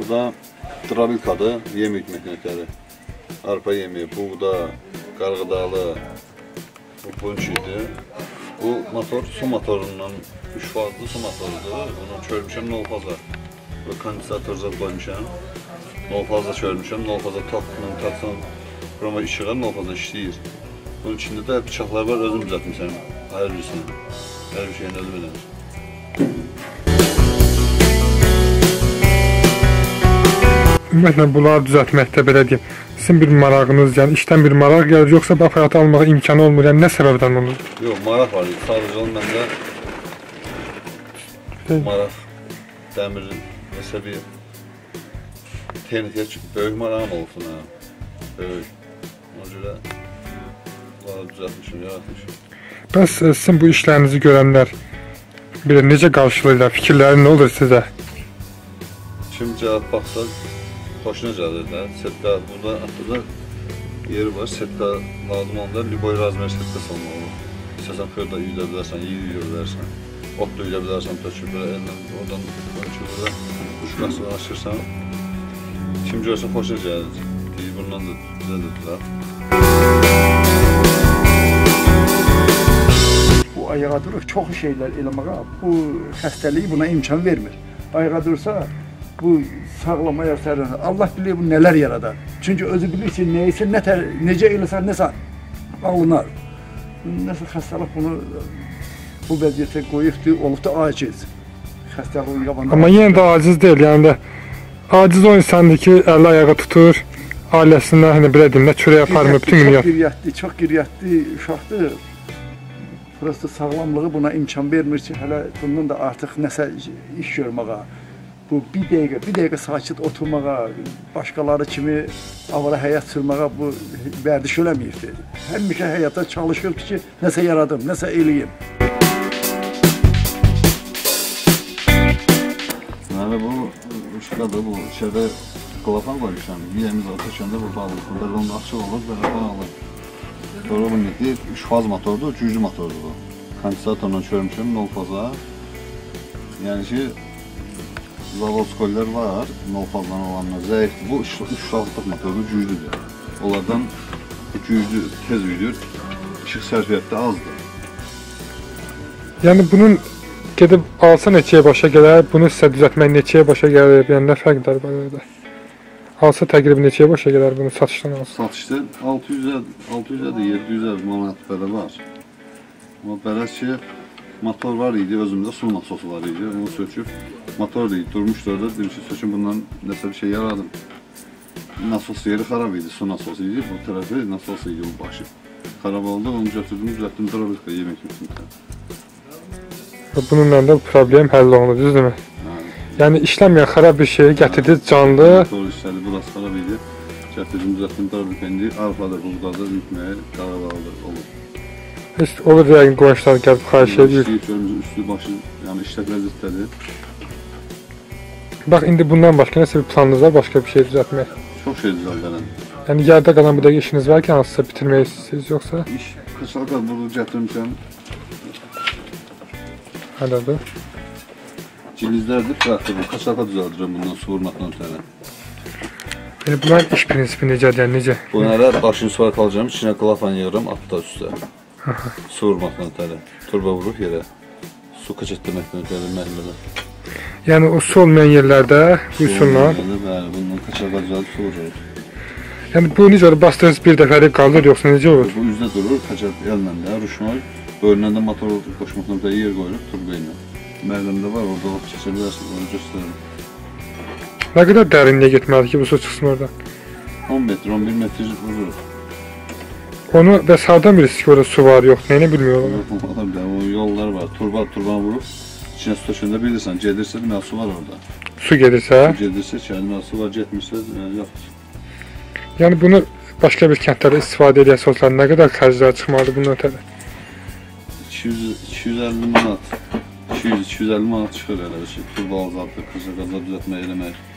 Bu da Drabilkadır, yem yükmək nəkləri. Arpa yemi, buğda, qarğıdalı, bu bunçidir. Bu motor su motorundan 3 fazlı su motorudur. Bunu çörmüşəm nol faza. Bu kondensatorza qoymuşam. Nol faza çörmüşəm, nol faza tokla taksan burama işığa nol faza işləyir. Bunun içində də bıçaqlar var, özüm düzəltmişəm. Hər birisini. Hər bir şeyini özüm eləmişəm. Ümumiyyətlə, bunları düzəltməkdə belə deyim, sizin bir marağınız, yəni işdən bir maraq gəlir, yoxsa bu aparatı almağa imkanı olmur, yəni nə səbəbdən olur? Yox, maraq var, sadəcə onun məndə maraq, dəmir, nəsə bir texnikə böyük marağım olsun, böyük. Ona görə bunları düzəltmişim, yaratmışım. Bəs sizin bu işlərinizi görənlər necə qarşılayırlar, fikirləri nə olur sizə? Kim cavab baxsa, xoşuna gəlir də. Setka, burada atlıda yeri var, setka lazım olanda Liboy razmer setkası olmalı. İstəsən xırda yüzə bilərsən, yüyə bilərsən, ot da yüyə bilərsən, tökür belə ellə, oradan ölçür belə, quşqasını açırsan. Kim görsə xoşuna gəlir, deyir, bundan da bizə də düzəl. Bu ayağa durur, çox şeylər eləməyə, bu xəstəliyi buna imkan vermir. Ayağa dursa, bu sağlam ayaq sərləşir. Allah bilir bu nələr yaradar. Çünki özü bilir ki, neysə, necə eləsən, nəsə alınar. Nəsə xəstəlik bunu bu vəziyyətə qoyubdur, olub da aciz. Xəstəliyin qabanda. Amma yenə də aciz deyil, yəni də aciz o insandır ki, əli ayağa tutur, ailəsindən, hani belə deyim, nə çörək aparmır, bütün gün yatır. Çox qiriyyətli uşaqdır. Prosta sağlamlığı buna imkan vermir ki, hələ bundan da artıq nəsə iş görməyə. Bu bir dəqiqə sakit oturmağa, başqaları kimi avara həyat sürməyə bu vərdiş eləməyibdir. Həmişə həyata çalışır ki, nəsə yaradım, nəsə eləyim. Deməli, bu uşqadır, bu içədə qılafan qoymuşam. Yiyəmiz var, tökəndə burada alır. Burada onun açıq olur, belə falan alır. Sonra bu nədir? 3 faz motordur, güclü motordur bu. Kondensatorla çörmüşəm, 0 faza. Yəni ki, Zavolskoylar var, 0 fazdan olanlar zəifdir. Bu 3 fazlıq motordur, güclüdür. Onlardan güclü, tez uydur, işıq sərfiyyatda azdır. Yəni bunun gedib alsa neçəyə başa gələr, bunu sizə düzəltmək neçəyə başa gələr, yəni nə fərqlər var orada? Alsa təqribən neçəyə başa gələr bunu satışdan alsa? Satışda 600-də 700 manat belə var. Amma bələz ki, motor var idi, özümdə su nasosu var idi, onu söküb, motor idi, durmuşdu orada, dedim ki, söküb bundan nəsə bir şey yaradım. Nasos yeri xarab idi, su nasosu idi, bu tərəfi nasosu idi, bu başı. Xarab oldu, onu götürdüm, düzəltdim, Drabilka yemək üçün. Bununla da problem həll olunur, düzdürmü? Yəni işləməyən xarab bir şeyi gətirdiniz, canlı. Motor işlədi, burası xarab idi, gətirdim, düzəltdim, Drabilka indi arpadır, buğdadır, yükməyə, qarğıdalıdır, olur. Heç olur yəqin qonşular gəlib xahiş edir. İşləyib, üstü başı, yəni işlək vəziyyətdədir. Bax, indi bundan başqa nəsə bir planınız var, başqa bir şey düzəltmək? Çox şey düzəltələn. Yəni yerdə qalan bir dəqiq işiniz var ki, hansısa bitirmək istəyirsiniz, yoxsa? İş, qısalqa bunu gətirmişəm. Hələdir. Cilizlərdir, traktor, qaçaqa düzəldirəm bundan su vurmaqdan ötərə. Yəni bunların iş prinsipi necədir, yəni necə? Bunlara daşını suya qalacağım, içinə qılafan yığıram, atda üstə. Su vurmaqdan ötərə, turba vurub yerə. Su qaçatdırmaqdan ötərə məhəllədə. Yəni o su olmayan yerlərdə bu üsulla? Bəli, bundan qaçaqa düzəldib su vurur. Yəni bu necə olur, bastırınız bir dəfəlik qalır, yoxsa necə olur? Bu üzdə durur, qaçaq ellə də, rüşnoy. Bölünən də motor qoşmaqdan ötərə yer qoyulub, turba ilə. Məhəlləmdə var, orada olub keçə bilərsiniz, onu göstərim. Nə qədər dərinliyə getməlidir ki, bu su çıxsın oradan? 10 metr, 11 metr vurur. Onu bəs hardan bilirsiniz ki, orada su var, yox, neyini bilmiyorlar? Yox, o yollar var, turbanı vurub, içinə su tökəndə bilirsən, gedirsə, deməli su var orada. Su gedirsə? Su gedirsə, deməli su var, getmirsə, yoxdur. Yəni bunu başqa bir kəndlərdə istifadə edən sözlər nə qədər xərclər çıxmalıdır bunun ötəri? 250 manat, 200-250 manat çıxır elə bir şey, turba alacaqdır, qaçaq düzəltmək eləmək.